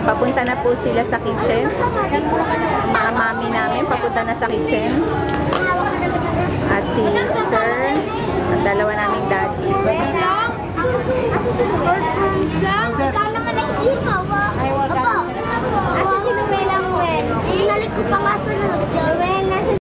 Ayan, papunta na po sila sa kitchen. Mga mami namin, papunta na sa kitchen. At si Sir, ang dalawa namin